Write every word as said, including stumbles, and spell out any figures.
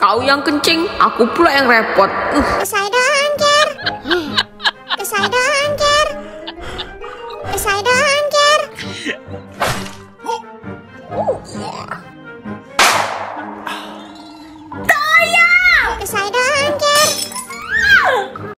Kau yang kencing, aku pula yang repot. Uh. Selesai dong, Ger. Selesai dong, Ger. Selesai dong, Ger.